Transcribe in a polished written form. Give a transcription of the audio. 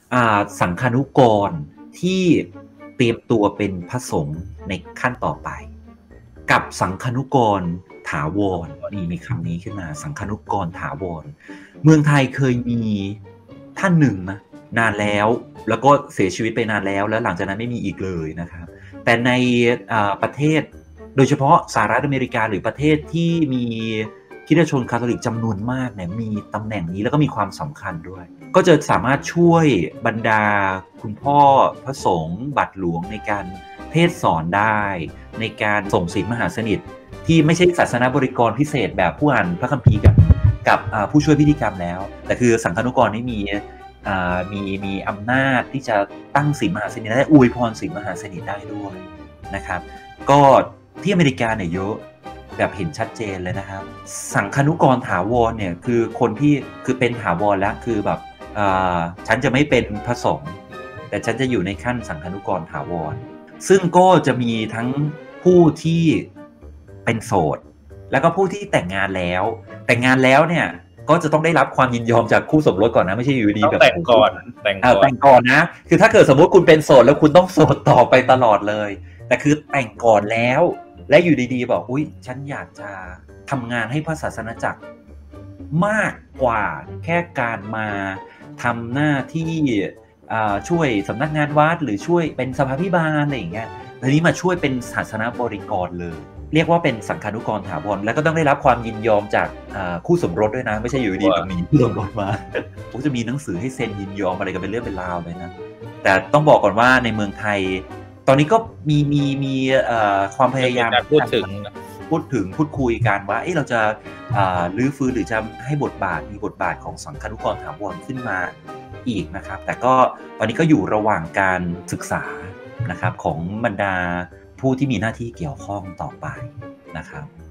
สังฆานุกรที่เตรียมตัวเป็นพระสงฆ์ในขั้นต่อไปกับสังฆานุกรถาวรนี่มีคำนี้ขึ้นมาสังฆานุกรถาวรเมืองไทยเคยมีท่านหนึ่งนะนานแล้วก็เสียชีวิตไปนานแล้วหลังจากนั้นไม่มีอีกเลยนะครับแต่ในประเทศโดยเฉพาะสหรัฐอเมริกาหรือประเทศที่มีคริสตชนคาทอลิกจำนวนมากเนี่ยมีตำแหน่งนี้แล้วก็มีความสำคัญด้วยก็จะสามารถช่วยบรรดาคุณพ่อพระสงฆ์บัตรหลวงในการเทศสอนได้ในการส่งศีลมหาสนิทที่ไม่ใช่ศาสนาบริกรพิเศษแบบผู้อ่านพระคัมภีร์กับผู้ช่วยพิธีกรรมแล้วแต่คือสังฆานุกรนี่มีอำนาจที่จะตั้งศีลมหาสนิทได้อวยพรศีลมหาสนิทได้ด้วยนะครับก็ที่อเมริกาเนี่ยเยอะแบบเห็นชัดเจนเลยนะครับสังฆานุกรถาวรเนี่ยคือคนที่คือเป็นถาวรแล้วคือแบบฉันจะไม่เป็นพระสงฆ์แต่ฉันจะอยู่ในขั้นสังฆานุกรถาวรซึ่งก็จะมีทั้งผู้ที่เป็นโสดแล้วก็ผู้ที่แต่งงานแล้วเนี่ยก็จะต้องได้รับความยินยอมจากคู่สมรสก่อนนะไม่ใช่อยู่ดีแบบแต่งก่อนนะคือถ้าเกิดสมมติคุณเป็นโสดแล้วคุณต้องโสดต่อไปตลอดเลยแต่คือแต่งก่อนแล้วและอยู่ดีๆบอกอุ๊ยฉันอยากจะทำงานให้พระศาสนาจักรมากกว่าแค่การมาทำหน้าที่ช่วยสำนักงานวัดหรือช่วยเป็นสภาพิบาลอะไรอย่างเงี้ยทีนี้มาช่วยเป็นศาสนาบริกรเลยเรียกว่าเป็นสังฆานุกรถาวรแล้วก็ต้องได้รับความยินยอมจากคู่สมรสด้วยนะไม่ใช่อยู่ดีแบบมีคู่สมรสมาผมจะมีหนังสือให้เซ็นยินยอมอะไรกันเป็นเรื่องเป็นราวเลยนะแต่ต้องบอกก่อนว่าในเมืองไทยตอนนี้ก็มีความพยายามพูดคุยกันว่าเราจะรื้อฟื้นหรือจะให้มีบทบาทของสังฆานุกรถาวรขึ้นมาอีกนะครับแต่ก็ตอนนี้ก็อยู่ระหว่างการศึกษานะครับของบรรดาผู้ที่มีหน้าที่เกี่ยวข้องต่อไปนะครับ